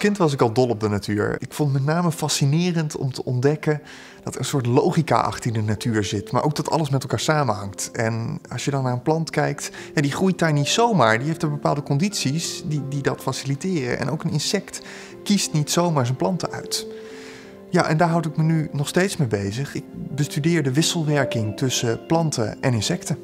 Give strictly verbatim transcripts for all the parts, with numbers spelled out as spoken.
kind was ik al dol op de natuur. Ik vond het met name fascinerend om te ontdekken dat er een soort logica achter de natuur zit. Maar ook dat alles met elkaar samenhangt. En als je dan naar een plant kijkt, ja, die groeit daar niet zomaar. Die heeft er bepaalde condities die, die dat faciliteren. En ook een insect kiest niet zomaar zijn planten uit. Ja, en daar houd ik me nu nog steeds mee bezig. Ik bestudeer de wisselwerking tussen planten en insecten.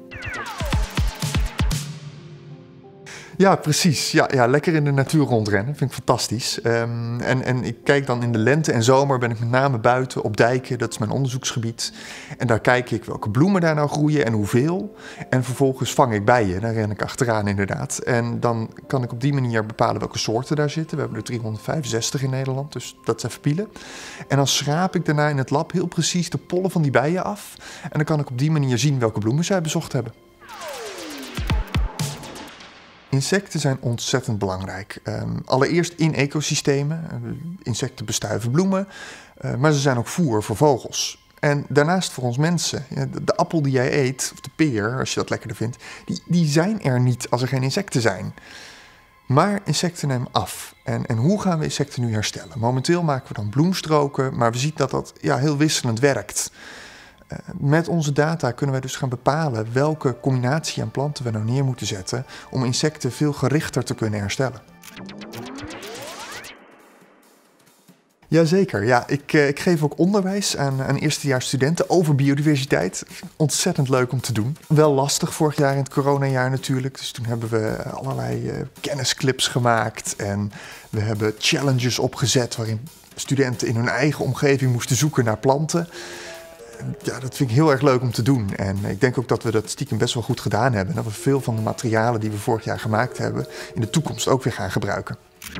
Ja, precies. Ja, ja, lekker in de natuur rondrennen. Vind ik fantastisch. Um, en, en ik kijk dan in de lente en zomer ben ik met name buiten op dijken. Dat is mijn onderzoeksgebied. En daar kijk ik welke bloemen daar nou groeien en hoeveel. En vervolgens vang ik bijen. Daar ren ik achteraan inderdaad. En dan kan ik op die manier bepalen welke soorten daar zitten. We hebben er driehonderdvijfenzestig in Nederland, dus dat is even pielen. En dan schraap ik daarna in het lab heel precies de pollen van die bijen af. En dan kan ik op die manier zien welke bloemen zij bezocht hebben. Insecten zijn ontzettend belangrijk. Um, allereerst in ecosystemen. Uh, insecten bestuiven bloemen, uh, maar ze zijn ook voer voor vogels. En daarnaast voor ons mensen. Ja, de, de appel die jij eet, of de peer, als je dat lekkerder vindt, die, die zijn er niet als er geen insecten zijn. Maar insecten nemen af. En, en hoe gaan we insecten nu herstellen? Momenteel maken we dan bloemstroken, maar we zien dat dat ja, heel wisselend werkt. Met onze data kunnen wij dus gaan bepalen welke combinatie aan planten we nou neer moeten zetten om insecten veel gerichter te kunnen herstellen. Jazeker, ja, ik, ik geef ook onderwijs aan, aan eerstejaarsstudenten over biodiversiteit. Ontzettend leuk om te doen. Wel lastig vorig jaar in het coronajaar natuurlijk. Dus toen hebben we allerlei uh, kennisclips gemaakt en we hebben challenges opgezet waarin studenten in hun eigen omgeving moesten zoeken naar planten. Ja, dat vind ik heel erg leuk om te doen. En ik denk ook dat we dat stiekem best wel goed gedaan hebben. Dat we veel van de materialen die we vorig jaar gemaakt hebben in de toekomst ook weer gaan gebruiken.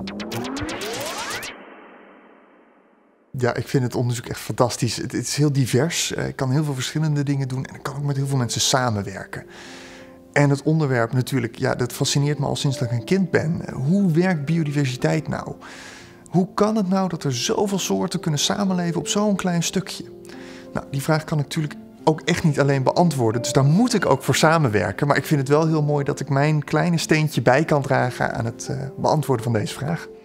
Ja, ik vind het onderzoek echt fantastisch. Het is heel divers. Ik kan heel veel verschillende dingen doen en ik kan ook met heel veel mensen samenwerken. En het onderwerp natuurlijk, ja, dat fascineert me al sinds dat ik een kind ben. Hoe werkt biodiversiteit nou? Hoe kan het nou dat er zoveel soorten kunnen samenleven op zo'n klein stukje? Nou, die vraag kan ik natuurlijk ook echt niet alleen beantwoorden, dus daar moet ik ook voor samenwerken. Maar ik vind het wel heel mooi dat ik mijn kleine steentje bij kan dragen aan het uh, beantwoorden van deze vraag.